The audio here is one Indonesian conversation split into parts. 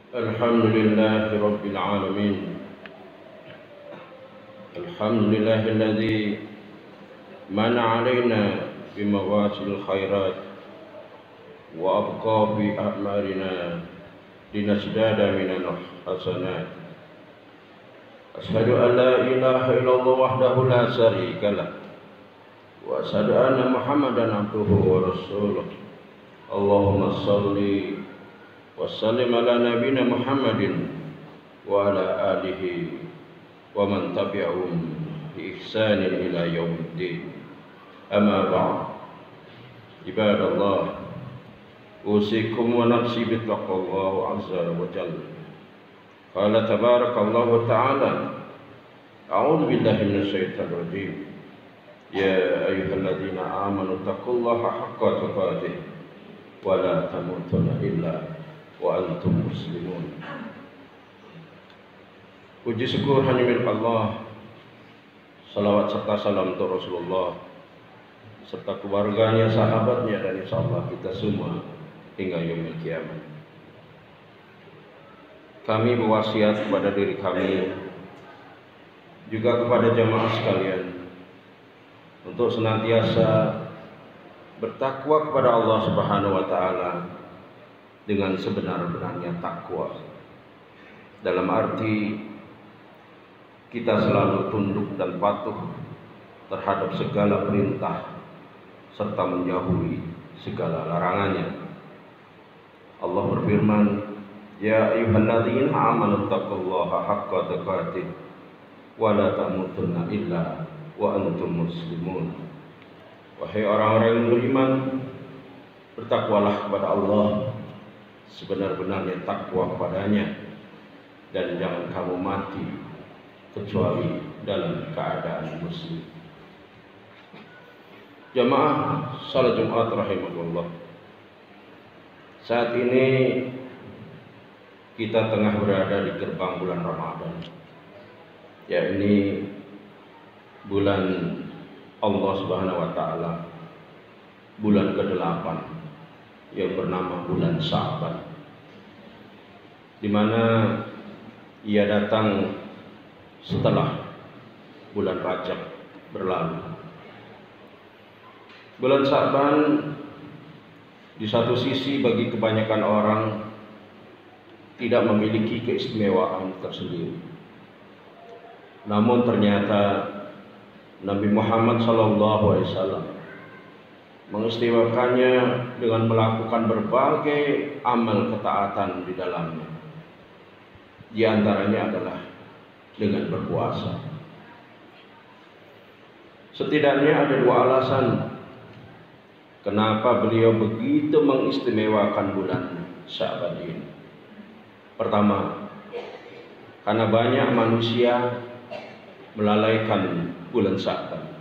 الحمد لله رب العالمين. الحمد لله الذي من علينا بمواسم الخيرات وأبقى في أعمالنا لنزداد من الحسنات. أشهد أن لا إله إلا الله وحده لا شريك له، وأشهد أن محمدا عبده ورسوله. اللهم صل وسلم على نبينا محمد وعلى آله ومن تبعهم بإحسان إلى يوم الدين. أما بعد، عباد الله، أوصيكم ونفسي بتقوى الله عز وجل. قال تبارك الله تعالى: أعوذ بالله من الشيطان الرجيم. يا أيها الذين آمنوا اتقوا الله حق تقاته ولا تموتن إلا wa antum muslimun. Puji syukur hanya milik Allah. Salawat serta salam untuk Rasulullah serta keluarganya, sahabatnya, dan insyaallah kita semua hingga yaumil kiamat. Kami berwasiat kepada diri kami juga kepada jamaah sekalian untuk senantiasa bertakwa kepada Allah Subhanahu wa taala dengan sebenar-benarnya takwa, dalam arti kita selalu tunduk dan patuh terhadap segala perintah serta menjauhi segala larangannya. Allah berfirman: Ya ayyuhalladzina amanu taqullaha haqqa tuqatih wa la tamutunna illa wa antum muslimun. Wahai orang-orang yang beriman, bertakwalah kepada Allah sebenar-benarnya takwa kepadanya, dan jangan kamu mati kecuali dalam keadaan muslim. Jamaah salat Jumat rahimahullah, saat ini kita tengah berada di gerbang bulan Ramadan, yakni bulan Allah Subhanahu wa taala, bulan ke-8 yang bernama bulan Sya'ban, di mana ia datang setelah bulan Rajab berlalu. Bulan Sya'ban di satu sisi bagi kebanyakan orang tidak memiliki keistimewaan tersendiri, namun ternyata Nabi Muhammad SAW mengistimewakannya dengan melakukan berbagai amal ketaatan di dalamnya. Di antaranya adalah dengan berpuasa. Setidaknya ada dua alasan kenapa beliau begitu mengistimewakan bulan Sya'ban ini. Pertama, karena banyak manusia melalaikan bulan Sya'ban.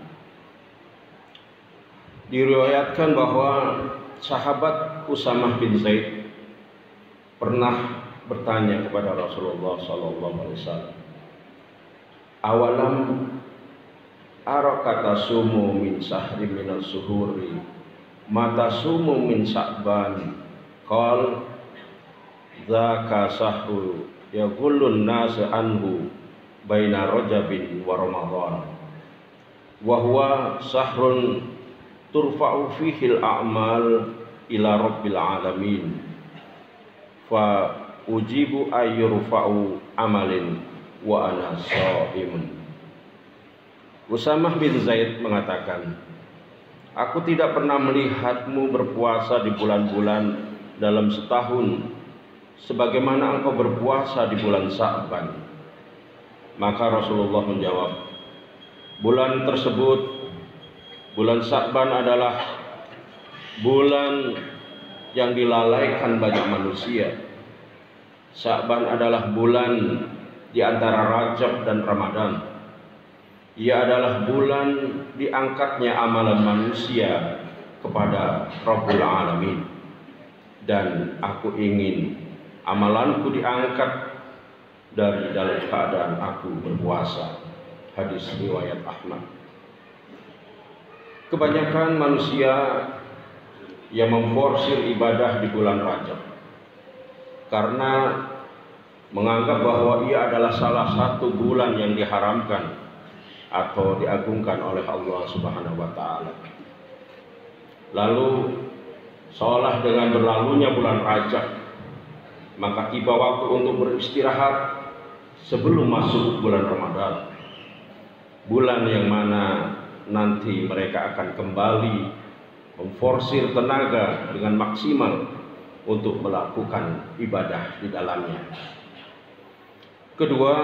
Diriwayatkan bahwa sahabat Usamah bin Zaid pernah bertanya kepada Rasulullah SAW, "Awalam arakata sumu min sahri minal suhuri mata sumu min Sya'ban?" Qal dzaka sahru yaqullun nas anhu baina Rajabin wa Ramadan wa huwa sahrun turfa'u fihil a'mal ila rabbil alamin fa ujibu ayyurfa'u amalin wa ana sha'imun. Usamah bin Zaid mengatakan, "Aku tidak pernah melihatmu berpuasa di bulan-bulan dalam setahun sebagaimana engkau berpuasa di bulan Sya'ban." Maka Rasulullah menjawab, "Bulan tersebut, bulan Sya'ban, adalah bulan yang dilalaikan banyak manusia. Sya'ban adalah bulan di antara Rajab dan Ramadan. Ia adalah bulan diangkatnya amalan manusia kepada Rabbul Alamin. Dan aku ingin amalanku diangkat dari dalam keadaan aku berpuasa." Hadis riwayat Ahmad. Kebanyakan manusia yang memforsir ibadah di bulan Rajab karena menganggap bahwa ia adalah salah satu bulan yang diharamkan atau diagungkan oleh Allah Subhanahu wa taala. Lalu seolah dengan berlalunya bulan Rajab, maka tiba waktu untuk beristirahat sebelum masuk bulan Ramadan, bulan yang mana nanti mereka akan kembali memforsir tenaga dengan maksimal untuk melakukan ibadah di dalamnya. Kedua,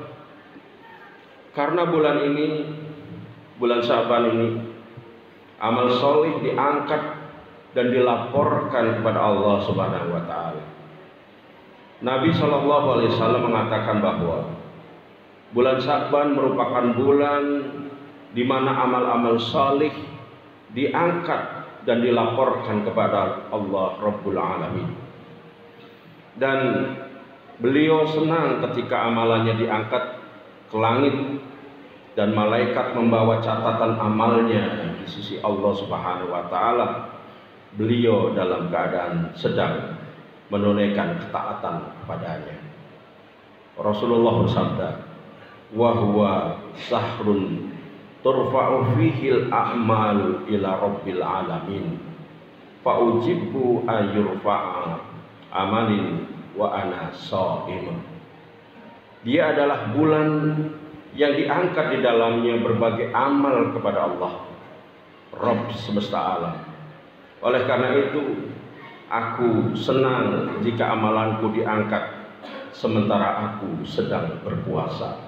karena bulan ini, bulan Syaban ini, amal soleh diangkat dan dilaporkan kepada Allah Subhanahu wa taala. Nabi SAW mengatakan bahwa bulan Syaban merupakan bulan di mana amal-amal salih diangkat dan dilaporkan kepada Allah Rabbul Alamin. Dan beliau senang ketika amalannya diangkat ke langit dan malaikat membawa catatan amalnya di sisi Allah Subhanahu wa taala. Beliau dalam keadaan sedang menunaikan ketaatan kepadanya. Rasulullah bersabda, "Wa huwa sahrun turfa'u fihil a'mal ila rabbil alamin fa ujibu ayurfa'a amalin wa ana sha'im." Dia adalah bulan yang diangkat di dalamnya berbagai amal kepada Allah, Rabb semesta alam. Oleh karena itu, aku senang jika amalanku diangkat sementara aku sedang berpuasa.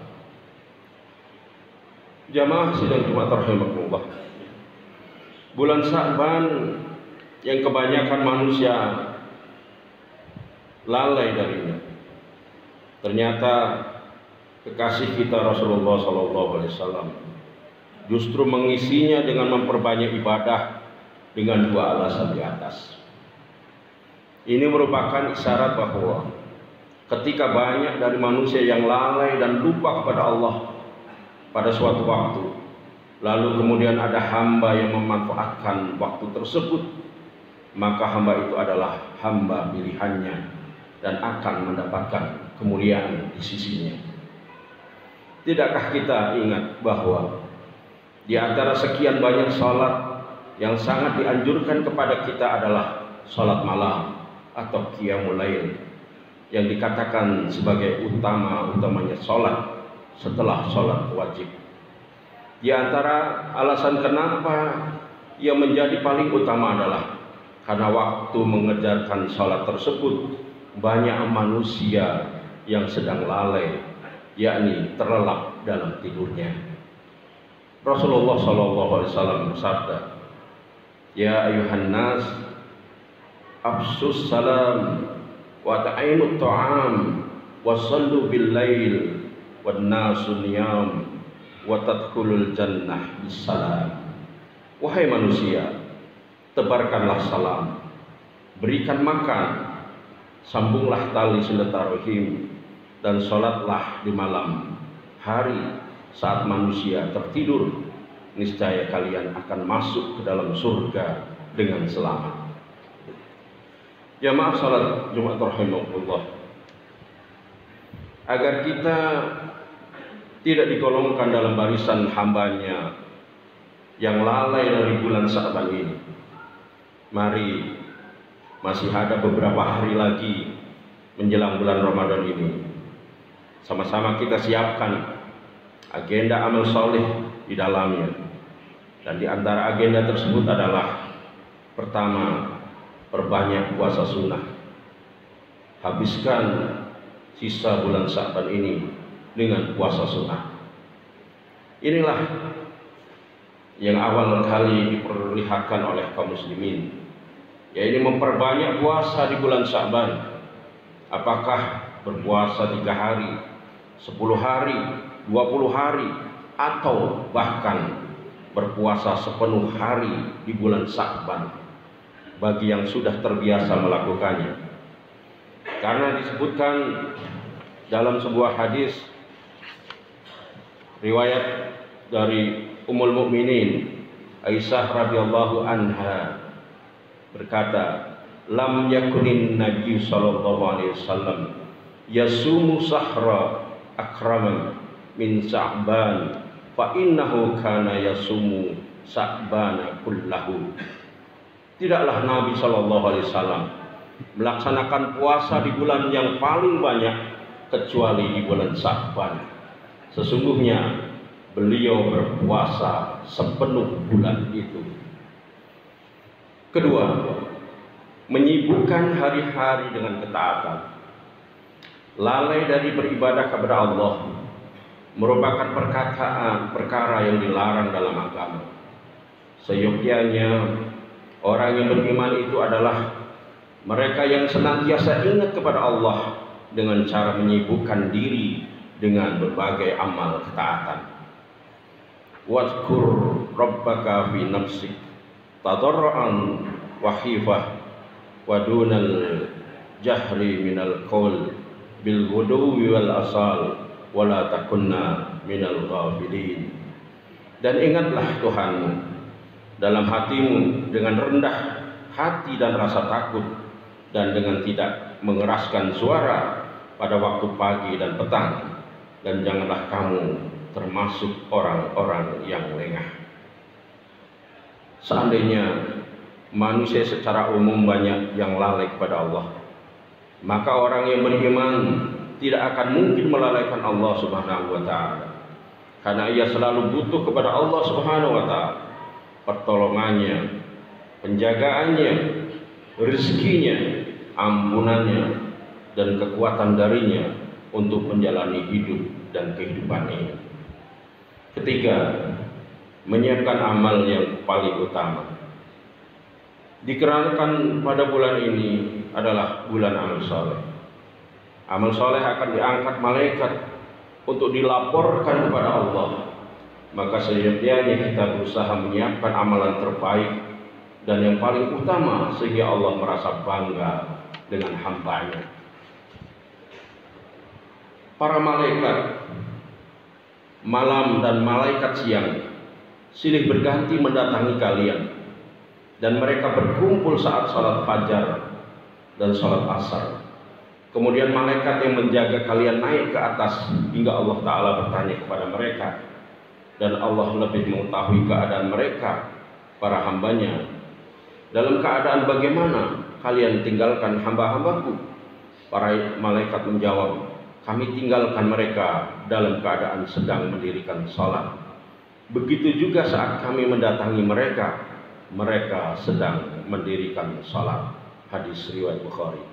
Jamaah sidang Jumat rahimakumullah. Bulan Syaban yang kebanyakan manusia lalai darinya, ternyata kekasih kita Rasulullah SAW justru mengisinya dengan memperbanyak ibadah dengan dua alasan di atas. Ini merupakan isyarat bahwa ketika banyak dari manusia yang lalai dan lupa kepada Allah pada suatu waktu, lalu kemudian ada hamba yang memanfaatkan waktu tersebut, maka hamba itu adalah hamba pilihannya dan akan mendapatkan kemuliaan di sisinya. Tidakkah kita ingat bahwa di antara sekian banyak salat yang sangat dianjurkan kepada kita adalah salat malam atau qiyamul lail, yang dikatakan sebagai utama-utamanya salat setelah salat wajib. Di antara alasan kenapa ia menjadi paling utama adalah karena waktu mengerjakan salat tersebut banyak manusia yang sedang lalai, yakni terlelap dalam tidurnya. Rasulullah SAW bersabda, "Ya ayuhan nas, afsus salam wa ta'inut ta'am wa sallu bil lail wan nasu niyam wa tadkhulul jannah bis salam." Wahai manusia, tebarkanlah salam, berikan makan, sambunglah tali silaturahim, dan sholatlah di malam hari saat manusia tertidur. Niscaya kalian akan masuk ke dalam surga dengan selamat. Jamaah salat Jumat rahimakumullah, agar kita tidak digolongkan dalam barisan hambanya yang lalai dari bulan Syaban ini, mari masih ada beberapa hari lagi menjelang bulan Ramadan ini, sama-sama kita siapkan agenda amal soleh di dalamnya. Dan di antara agenda tersebut adalah pertama, perbanyak puasa sunnah. Habiskan sisa bulan Syaban ini dengan puasa sunnah. Inilah yang awal kali diperlihatkan oleh kaum muslimin, yaitu memperbanyak puasa di bulan Syaban. Apakah berpuasa 3 hari, 10 hari, 20 hari, atau bahkan berpuasa sepenuh hari di bulan Syaban bagi yang sudah terbiasa melakukannya. Karena disebutkan dalam sebuah hadis riwayat dari Ummul Mukminin Aisyah radhiyallahu anha berkata, "Lam yakunin Nabi sallallahu alaihi wasallam yasumu sahra akraman min Sa'ban fa innahu kana yasumu Sa'bana kullahu. Tidaklah Nabi Shallallahu Alaihi Wasallam melaksanakan puasa di bulan yang paling banyak kecuali di bulan Sa'ban. Sesungguhnya beliau berpuasa sepenuh bulan itu. Kedua, menyibukkan hari-hari dengan ketaatan. Lalai dari beribadah kepada Allah merupakan perkara yang dilarang dalam agama. Seyogyanya orang yang beriman itu adalah mereka yang senantiasa ingat kepada Allah dengan cara menyibukkan diri dengan berbagai amal ketaatan. Wadhkur rabbaka fi nafsik tadarruan wa khifah wa dunal jahri minal qaul bil ghuduwi wal asal wa la takunna minal ghafilin. Dan ingatlah Tuhanmu dalam hatimu dengan rendah hati dan rasa takut, dan dengan tidak mengeraskan suara pada waktu pagi dan petang, dan janganlah kamu termasuk orang-orang yang lengah. Seandainya manusia secara umum banyak yang lalai kepada Allah, maka orang yang beriman tidak akan mungkin melalaikan Allah Subhanahu wa Ta'ala, karena ia selalu butuh kepada Allah Subhanahu wa Ta'ala, pertolongannya, penjagaannya, rezekinya, ampunannya, dan kekuatan darinya untuk menjalani hidup dan kehidupan ini. Ketiga, menyiapkan amal yang paling utama. Dikarenakan pada bulan ini adalah bulan amal soleh. Amal soleh akan diangkat malaikat untuk dilaporkan kepada Allah. Maka seyogyanya kita berusaha menyiapkan amalan terbaik dan yang paling utama sehingga Allah merasa bangga dengan hamba-Nya. Para malaikat malam dan malaikat siang silih berganti mendatangi kalian, dan mereka berkumpul saat salat fajar dan salat asar. Kemudian malaikat yang menjaga kalian naik ke atas hingga Allah Ta'ala bertanya kepada mereka, dan Allah lebih mengetahui keadaan mereka, para hambanya. Dalam keadaan bagaimana kalian tinggalkan hamba-hambaku? Para malaikat menjawab, kami tinggalkan mereka dalam keadaan sedang mendirikan salat. Begitu juga saat kami mendatangi mereka, mereka sedang mendirikan salat. Hadis riwayat Bukhari.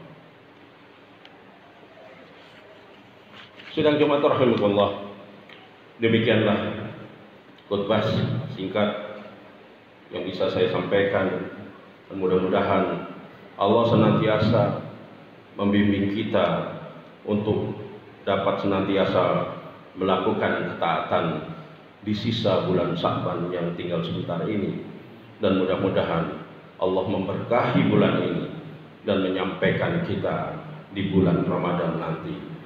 Sidang Jumat rahimakumullah, demikianlah khutbah singkat yang bisa saya sampaikan, dan mudah-mudahan Allah senantiasa membimbing kita untuk dapat senantiasa melakukan ketaatan di sisa bulan Sa'ban yang tinggal sebentar ini, dan mudah-mudahan Allah memberkahi bulan ini dan menyampaikan kita di bulan Ramadan nanti.